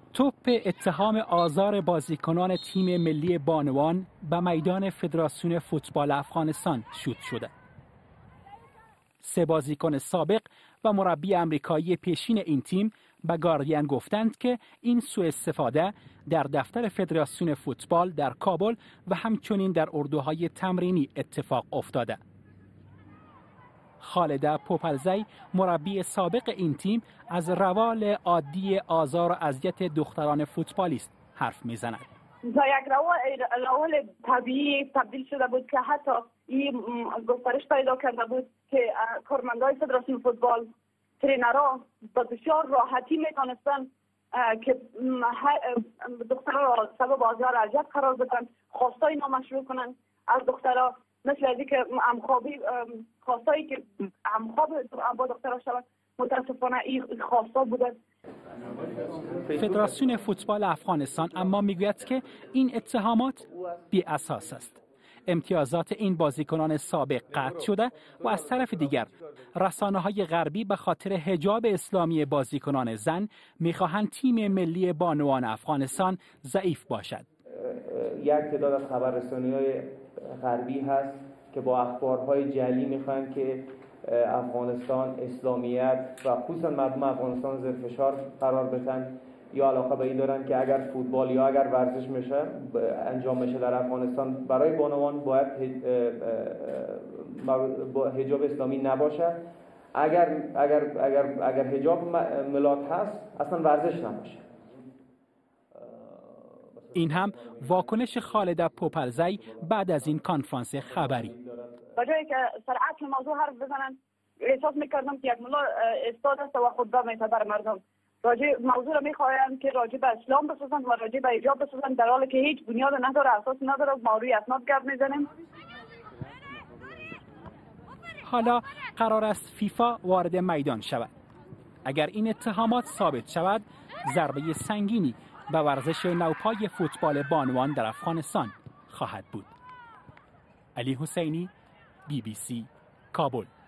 توپ اتهام آزار بازیکنان تیم ملی بانوان به میدان فدراسیون فوتبال افغانستان شوت شده. 3 بازیکن سابق و مربی آمریکایی پیشین این تیم به گاردین گفتند که این سوء استفاده در دفتر فدراسیون فوتبال در کابل و همچنین در اردوهای تمرینی اتفاق افتاده. خالده پوپلزی مربی سابق این تیم از روال عادی آزار و اذیت دختران فوتبالیست حرف میزند. تا یک روال طبیعی تبدیل شده بود که حتی این گسترش پیدا کرده بود که کارمندان فدراسیون فوتبال ترینرها با بسیار راحتی میتونستن که دخترها را سبب آزار و اذیت قرار بدن، خواستای نامشروع کنن از دخترها، مثل از اینکه خواستایی که همخواب با دخترها شود. متاسفانه این خواستا بوده. فدراسیون فوتبال افغانستان اما میگوید که این اتهامات بی اساس است. امتیازات این بازیکنان سابق قطع شده و از طرف دیگر رسانه‌های غربی به خاطر حجاب اسلامی بازیکنان زن می‌خواهند تیم ملی بانوان افغانستان ضعیف باشد. یک تعداد از خبررسانی‌های غربی هست که با اخبارهای جعلی می‌خواهند که افغانستان اسلامیت و خصوصا مردم افغانستان زیر فشار قرار بدن، یا علاقه به این دارن که اگر فوتبال یا اگر ورزش انجام میشه در افغانستان برای بانوان باید حجاب اسلامی نباشه. اگر حجاب ملاک هست اصلا ورزش نباشه. این هم واکنش خالده پوپلزی بعد از این کنفرانس خبری. با جایی که سر اصل موضوع حرف بزنن، احساس میکردم که یک ملا استاد است و خطبه میده بر مردم. راجع موضوع را میخواهند که راجع به اسلام بسازند و راجع به حجاب بسازند، در حالی که هیچ بنیاد نداره، اساس نداره. ما روی اسناد گپ میزنیم. حالا قرار است فیفا وارد میدان شود. اگر این اتهامات ثابت شود، ضربه سنگینی به ورزش نوپای فوتبال بانوان در افغانستان خواهد بود. علی حسینی، BBC کابل.